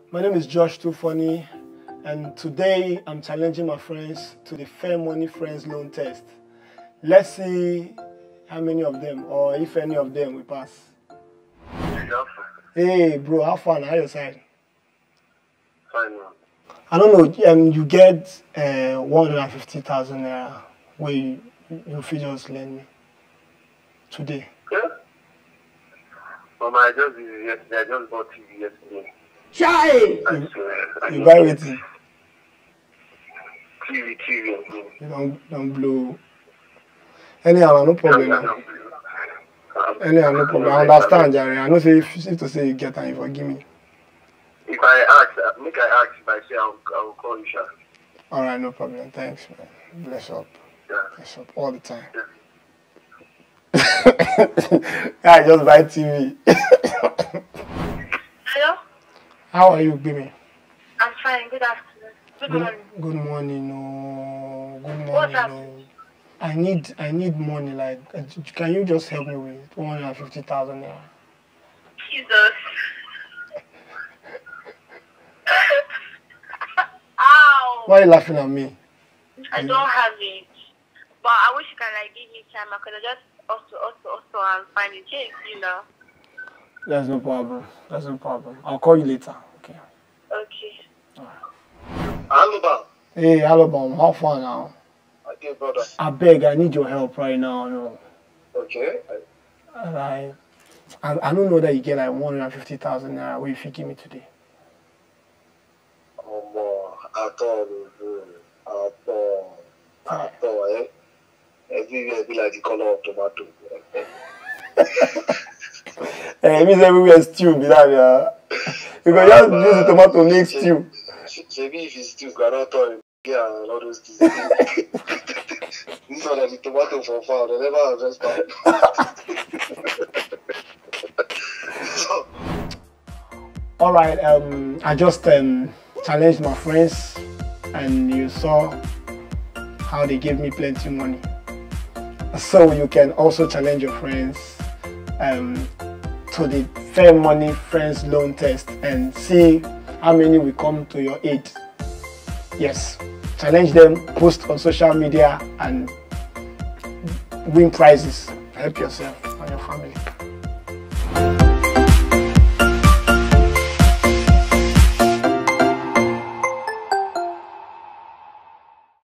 My name is Josh2Funny, and today I'm challenging my friends to the FairMoney Friends Loan Test. Let's see how many of them, or if any of them, will pass. Hey, bro, how far now? How your side? Fine, man. I don't know. You get 150,000 naira where you feel just lend me today. Yeah? Mama, I just bought TV yesterday. Shy! You buy with it? TV. You don't blow. Anyhow, no problem. Anyhow, no problem. I understand, Jerry. I know say if to say you get and you forgive me. If I ask, if I say I will call you, sir. Alright, no problem. Thanks, man. Bless up. Yeah. Bless up all the time. Yeah. I just buy TV. Hello? How are you, baby? I'm fine. Good afternoon. Good morning. Good morning, no. Good morning, What's no. happening? I need money. Like, can you just help me with 150,000 naira? Jesus. Ow! Why are you laughing at me? I don't have it. But I wish you can like give me time. I could have just also and find it. Yes, you know. That's no problem. That's no problem. I'll call you later. Okay. Okay. Alright. Hello, Bob. Hey, Alabama, how far now? Okay, brother. I beg, I need your help right now. No. Okay. I don't know that you get like 150,000 naira where you fit give me today. At all, eh? Everywhere be like the color of tomato. It means everywhere stew be that, yeah. You can just use the tomato make stew. Maybe if it's stew, cannot tell yeah, all those things. This one is the tomato for farm, they never harvest Alright, I just challenged my friends and you saw how they gave me plenty money. So you can also challenge your friends to the FairMoney Friends Loan Test and see how many will come to your aid. Yes, challenge them, post on social media and win prizes. Help yourself and your family.